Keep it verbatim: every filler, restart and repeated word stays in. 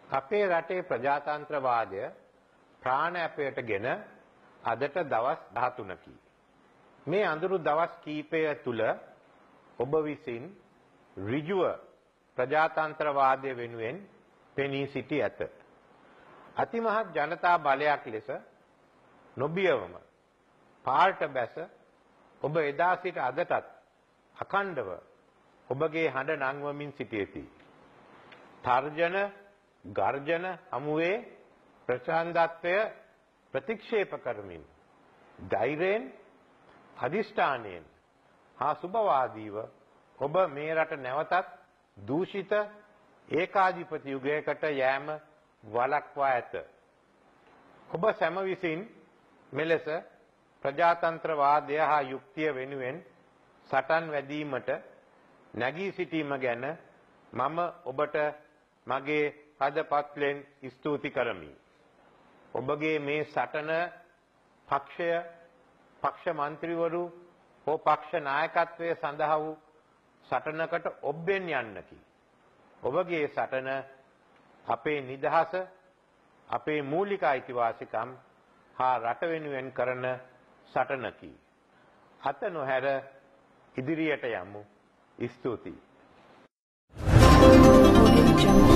අපේ රටේ ප්‍රජාතන්ත්‍රවාදය ප්‍රාණ අපයටගෙන අදට දවස් දහතුනකි. මේ අඳුරු දවස් කීපය තුල ඔබ විසින් ඍජුව ප්‍රජාතන්ත්‍රවාදය වෙනුවෙන් පෙනී සිටි ඇත. අතිමහත් ජනතා බලයක් ලෙස නොබියවම පාල්ට බැස ඔබ එදා සිට අදටත් අඛණ්ඩව ඔබගේ හඬ නංවමින් සිටියේති. තර්ජන ගර්ජන හමුවේ ප්‍රචණ්ඩත්වය ප්‍රතික්ෂේප කරමින් ධෛර්යයෙන් අදිෂ්ඨානයෙන් හා සුභවාදීව ඔබ මේ රට නැවතත් දූෂිත ඒකාධිපති යුගයකට යෑම වළක්වා ඇත. ඔබ සැම විසින් මෙලෙස ප්‍රජාතන්ත්‍රවාදය හා යුක්තිය වෙනුවෙන් සටන් වැදීමට නැගී සිටීම ගැන මම ඔබට මගේ පදපත්ලෙන් ස්තුති කරමි. ඔබගේ මේ සටන පක්ෂය පක්ෂ මන්ත්‍රීවරු හෝ පක්ෂ නායකත්වයේ සඳහා වූ සටනකට ඔබෙන් යන්නකි. ඔබගේ සටන අපේ නිදහස අපේ මූලික අයිතිවාසිකම් හා රට වෙනුවෙන් කරන සටනකි. අත නොහැර ඉදිරියට යමු. ස්තුතියි.